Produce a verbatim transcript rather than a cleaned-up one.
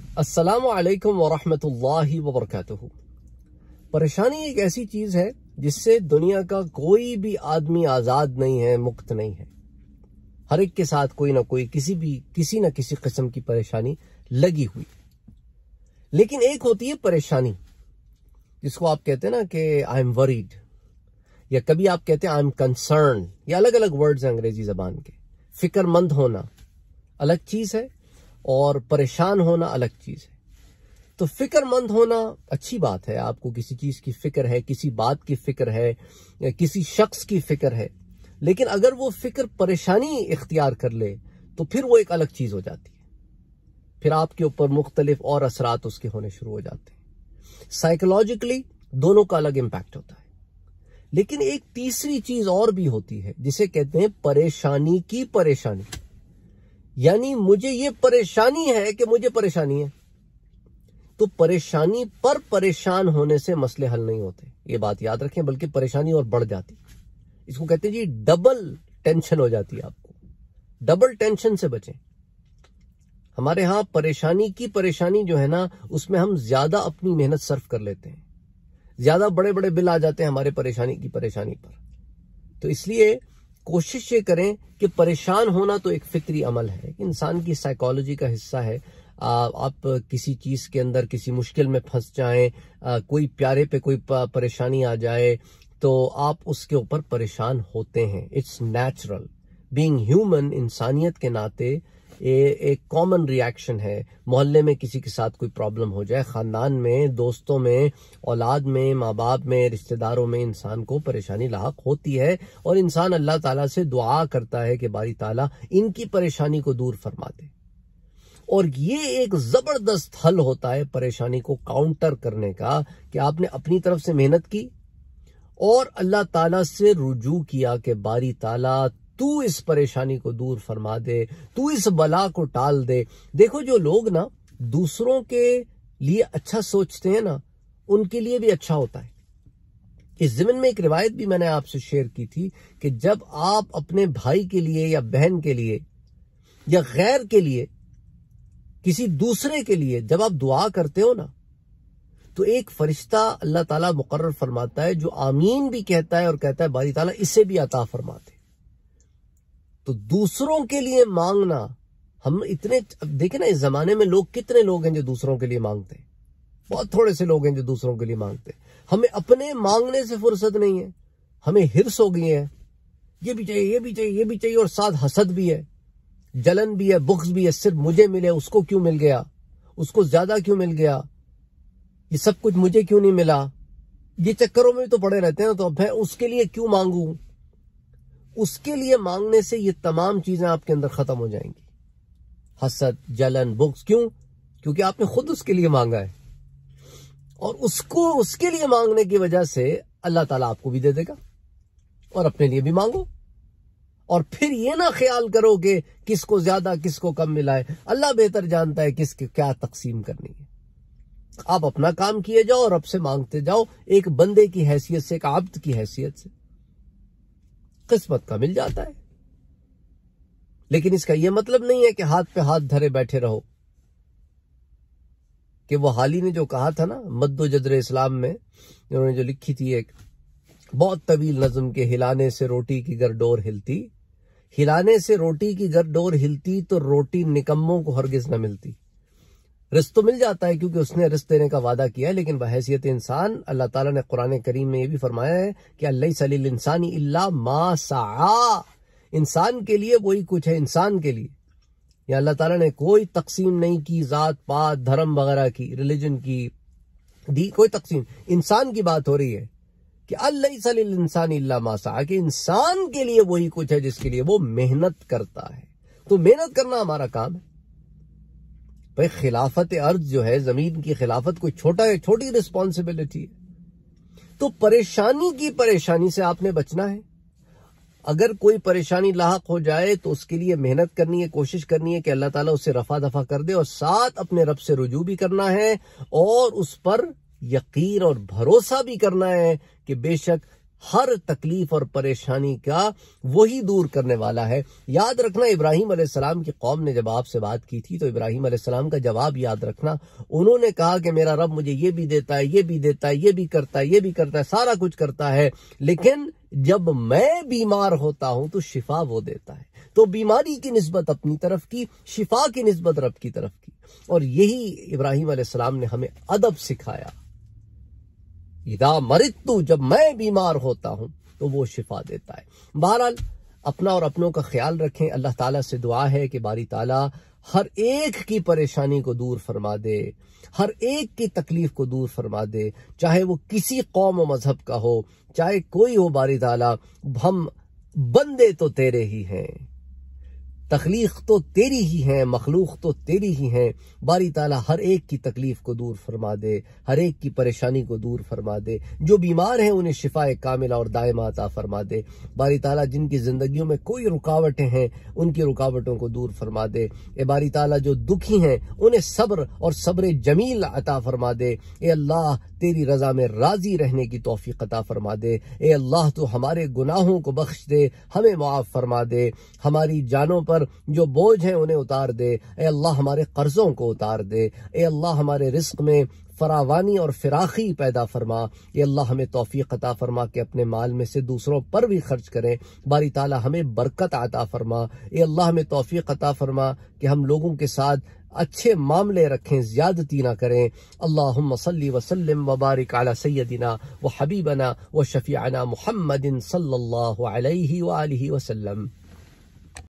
السلام علیکم ورحمۃ اللہ وبرکاتہ۔ پریشانی ایک ایسی چیز ہے جس سے دنیا کا کوئی بھی آدمی آزاد نہیں ہے، مکت نہیں ہے۔ ہر ایک کے ساتھ کوئی نہ کوئی کسی بھی کسی نہ کسی قسم کی پریشانی لگی ہوئی۔ لیکن ایک ہوتی ہے پریشانی جس کو آپ کہتے ہیں نا کہ آئی ایم وریڈ، یا کبھی آپ کہتے ہیں آئی ایم کنسرن، یا الگ الگ ورڈز ہیں انگریزی زبان کے۔ فکر مند ہونا الگ چیز ہے اور پریشان ہونا الگ چیز ہے۔ تو فکر مند ہونا اچھی بات ہے، آپ کو کسی چیز کی فکر ہے، کسی بات کی فکر ہے، کسی شخص کی فکر ہے، لیکن اگر وہ فکر پریشانی اختیار کر لے تو پھر وہ ایک الگ چیز ہو جاتی ہے۔ پھر آپ کے اوپر مختلف اور اثرات اس کے ہونے شروع ہو جاتے ہیں۔ سائیکولوجیکلی دونوں کا الگ امپیکٹ ہوتا ہے۔ لیکن ایک تیسری چیز اور بھی ہوتی ہے جسے کہتے ہیں پریشانی کی پریشانی، یعنی مجھے یہ پریشانی ہے کہ مجھے پریشانی ہے۔ تو پریشانی پر پریشان ہونے سے مسئلے حل نہیں ہوتے، یہ بات یاد رکھیں، بلکہ پریشانی اور بڑھ جاتی۔ اس کو کہتے ہیں جی ڈبل ٹینشن ہو جاتی ہے آپ کو۔ ڈبل ٹینشن سے بچیں۔ ہمارے ہاں پریشانی کی پریشانی جو ہے نا، اس میں ہم زیادہ اپنی محنت صرف کر لیتے ہیں، زیادہ بڑے بڑے بل آ جاتے ہیں ہمارے پریشانی کی پریشانی پر۔ تو اس لیے کوشش یہ کریں کہ پریشان ہونا تو ایک فطری عمل ہے، انسان کی سائیکالوجی کا حصہ ہے۔ آپ کسی چیز کے اندر کسی مشکل میں پھنس جائیں، کوئی پیارے پہ کوئی پریشانی آ جائے تو آپ اس کے اوپر پریشان ہوتے ہیں۔ اٹس نیچرل، بینگ ہیومن، انسانیت کے ناطے ایک کامن ریاکشن ہے۔ محلے میں کسی کے ساتھ کوئی پرابلم ہو جائے، خاندان میں، دوستوں میں، اولاد میں، ماں باپ میں، رشتہ داروں میں انسان کو پریشانی لاحق ہوتی ہے، اور انسان اللہ تعالیٰ سے دعا کرتا ہے کہ باری تعالیٰ ان کی پریشانی کو دور فرما دے۔ اور یہ ایک زبردست حل ہوتا ہے پریشانی کو کاؤنٹر کرنے کا، کہ آپ نے اپنی طرف سے محنت کی اور اللہ تعالیٰ سے رجوع کیا کہ باری تعالیٰ تو اس پریشانی کو دور فرما دے، تو اس بلا کو ٹال دے۔ دیکھو جو لوگ نا دوسروں کے لیے اچھا سوچتے ہیں نا، ان کے لیے بھی اچھا ہوتا ہے۔ اس ضمن میں ایک روایت بھی میں نے آپ سے شیئر کی تھی کہ جب آپ اپنے بھائی کے لیے یا بہن کے لیے یا غیر کے لیے، کسی دوسرے کے لیے جب آپ دعا کرتے ہو نا، تو ایک فرشتہ اللہ تعالیٰ مقرر فرماتا ہے جو آمین بھی کہتا ہے اور کہتا ہے باری تعالیٰ اسے بھی عطا فرما دے۔ تو دوسروں کے لیے مانگنا، ہم اتنے دیکھیں نا اس زمانے میں لوگ کتنے لوگ ہیں جو دوسروں کے لیے مانگتے ہیں، بہت تھوڑے سے لوگ ہیں جو دوسروں کے لیے مانگتے ہیں۔ ہمیں اپنے مانگنے سے فرصت نہیں ہے، ہمیں ہرس ہو گئی ہے، یہ بھی چاہیے، یہ بھی چاہیے، یہ بھی چاہیے، اور ساتھ حسد بھی ہے، جلن بھی ہے، بغض بھی ہے، صرف مجھے ملے، اس کو کیوں مل گیا، اس کو زیادہ کیوں مل گیا، یہ سب کچھ مجھے کیوں نہیں ملا، یہ چکروں میں تو پڑے رہتے ہیں۔ تو میں اس کے لیے کیوں مانگوں؟ اس کے لیے مانگنے سے یہ تمام چیزیں آپ کے اندر ختم ہو جائیں گی، حسد، جلن، بغض۔ کیوں؟ کیونکہ آپ نے خود اس کے لیے مانگا ہے، اور اس کو اس کے لیے مانگنے کی وجہ سے اللہ تعالیٰ آپ کو بھی دے دے گا، اور اپنے لیے بھی مانگو۔ اور پھر یہ نہ خیال کرو کہ کس کو زیادہ کس کو کم ملا ہے، اللہ بہتر جانتا ہے کس کی کیا تقسیم کرنی ہے۔ آپ اپنا کام کیے جاؤ اور رب سے مانگتے جاؤ، ایک بندے کی حیثیت سے، ایک عبد کی حیثیت سے، قسمت کا مل جاتا ہے۔ لیکن اس کا یہ مطلب نہیں ہے کہ ہاتھ پہ ہاتھ دھرے بیٹھے رہو، کہ وہ حالی نے جو کہا تھا نا مد و جذر اسلام میں، انہوں نے جو لکھی تھی ایک بہت طویل نظم کے، ہلانے سے روٹی کی گر ڈور ہلتی، ہلانے سے روٹی کی گر ڈور ہلتی تو روٹی نکموں کو ہرگز نہ ملتی۔ رزق تو مل جاتا ہے کیونکہ اس نے رزق دینے کا وعدہ کیا ہے، لیکن بحیثیت انسان اللہ تعالیٰ نے قرآن کریم میں یہ بھی فرمایا ہے کہ الیس للانسان الا ما سعی، انسان کے لیے وہی کچھ ہے، انسان کے لیے۔ یا اللہ تعالیٰ نے کوئی تقسیم نہیں کی ذات پات دھرم وغیرہ کی، ریلیجن کی، دی کوئی تقسیم، انسان کی بات ہو رہی ہے کہ الیس للانسان الا ما سعی، کہ انسان کے لیے وہی کچھ ہے جس کے لیے وہ محنت کرتا ہے۔ تو محنت کرنا ہمارا کام ہے۔ بھائی خلافت ارض جو ہے، زمین کی خلافت کوئی چھوٹا ہے، چھوٹی رسپانسبلٹی ہے۔ تو پریشانی کی پریشانی سے آپ نے بچنا ہے۔ اگر کوئی پریشانی لاحق ہو جائے تو اس کے لیے محنت کرنی ہے، کوشش کرنی ہے کہ اللہ تعالیٰ اسے رفع دفع کر دے، اور ساتھ اپنے رب سے رجوع بھی کرنا ہے، اور اس پر یقین اور بھروسہ بھی کرنا ہے کہ بے شک ہر تکلیف اور پریشانی کا وہی دور کرنے والا ہے۔ یاد رکھنا ابراہیم علیہ السلام کی قوم نے جب آپ سے بات کی تھی تو ابراہیم علیہ السلام کا جواب یاد رکھنا، انہوں نے کہا کہ میرا رب مجھے یہ بھی دیتا ہے، یہ بھی دیتا ہے، یہ بھی کرتا ہے، یہ بھی کرتا ہے، سارا کچھ کرتا ہے، لیکن جب میں بیمار ہوتا ہوں تو شفا وہ دیتا ہے۔ تو بیماری کی نسبت اپنی طرف کی، شفا کی نسبت رب کی طرف کی، اور یہی ابراہیم علیہ السلام نے ہمیں ادب سکھایا۔ اذا مرضت، جب میں بیمار ہوتا ہوں تو وہ شفا دیتا ہے۔ بہرحال اپنا اور اپنوں کا خیال رکھیں۔ اللہ تعالیٰ سے دعا ہے کہ باری تعالیٰ ہر ایک کی پریشانی کو دور فرما دے، ہر ایک کی تکلیف کو دور فرما دے، چاہے وہ کسی قوم و مذہب کا ہو، چاہے کوئی ہو۔ باری تعالیٰ ہم بندے تو تیرے ہی ہیں، تخلیق تو تیری ہی ہیں، مخلوق تو تیری ہی ہیں۔ باری تعالیٰ ہر ایک کی تکلیف کو دور فرما دے، ہر ایک کی پریشانی کو دور فرما دے، جو بیمار ہیں انہیں شفا کاملہ اور دائمہ عطا فرما دے۔ باری تعالیٰ جن کی زندگیوں میں کوئی رکاوٹیں ہیں ان کی رکاوٹوں کو دور فرما دے۔ اے باری تعالیٰ جو دکھی ہیں انہیں صبر اور صبر جمیل عطا فرما دے۔ اے اللہ تیری رضا میں راضی رہنے کی توفیق عطا فرما دے۔ اے اللہ تو ہمارے گناہوں کو بخش دے، ہمیں معاف فرما دے، ہماری جانوں پر جو بوجھ ہیں انہیں اتار دے۔ اے اللہ ہمارے قرضوں کو اتار دے۔ اے اللہ ہمارے رزق میں فراوانی اور فراخی پیدا فرما۔ اے اللہ ہمیں توفیق عطا فرما کہ اپنے مال میں سے دوسروں پر بھی خرچ کریں۔ باری تعالیٰ ہمیں برکت عطا فرما۔ اے اللہ ہمیں توفیق عطا فرما کہ ہم لوگوں کے ساتھ اچھے معاملے رکھیں، زیادتی نہ کریں۔ اللہم صلی وسلم وبارک علی سیدنا و حبیبنا و شفیعنا محمد صلی اللہ علیہ وآلہ وسلم۔